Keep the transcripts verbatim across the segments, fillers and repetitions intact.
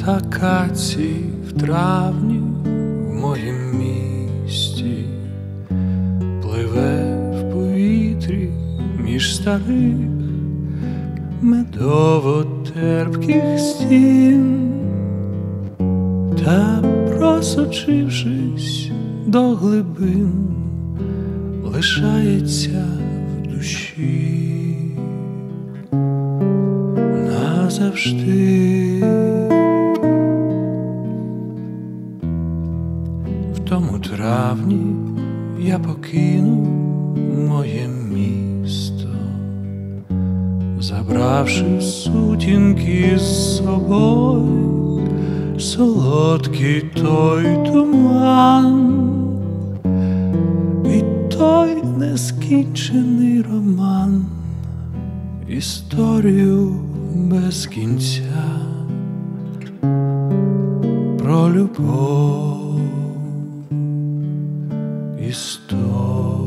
акацій в травні в моїм місті пливе в повітрі між старих медово-терпких стін, та, просочившись до глибин, лишається в душі назавжди. В тому травні я покину моє місто, забравши сутінки з собою, солодкий той туман і той нескінчений роман, історію без кінця про любов, історію.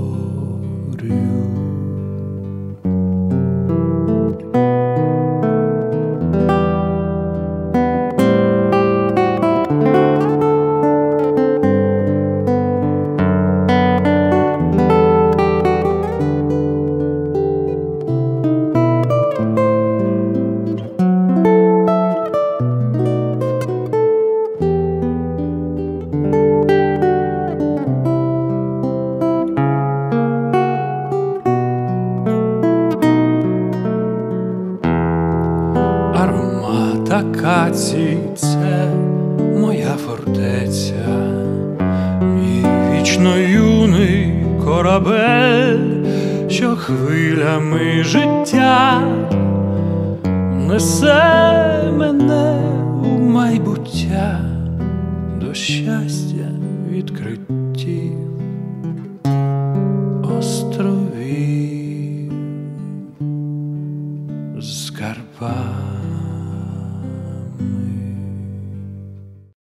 Аромат акацій – це моя фортеця, мій вічно юний корабель, що хвилями життя несе мене у майбуття до щастя відкриттів островів з Карпат.